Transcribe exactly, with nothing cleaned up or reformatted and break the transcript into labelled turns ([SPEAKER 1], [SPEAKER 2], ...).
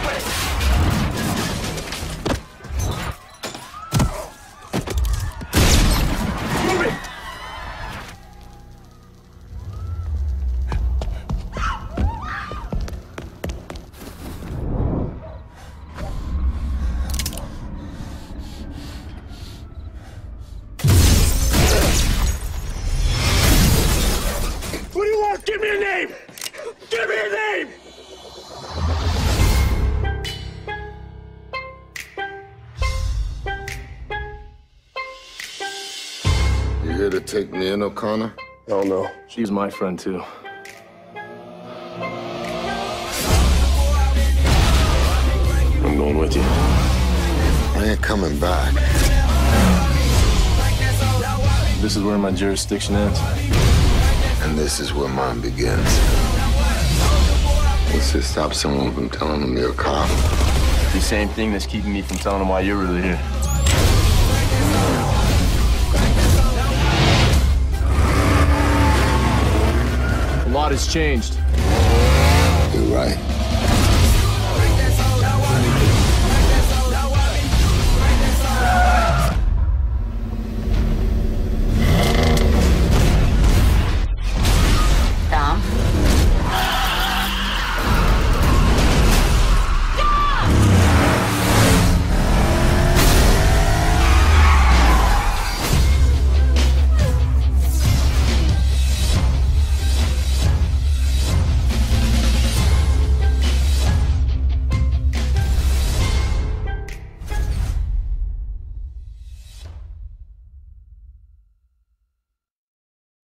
[SPEAKER 1] What do you want? Give me a name! Give me a name!
[SPEAKER 2] You here to take me in, O'Connor?
[SPEAKER 1] Oh, no. She's my friend, too. I'm going with you.
[SPEAKER 2] I ain't coming back.
[SPEAKER 1] This is where my jurisdiction ends.
[SPEAKER 2] And this is where mine begins. What's to stop someone from telling them you're a cop?
[SPEAKER 1] The same thing that's keeping me from telling them why you're really here. A lot has changed.
[SPEAKER 2] You're right.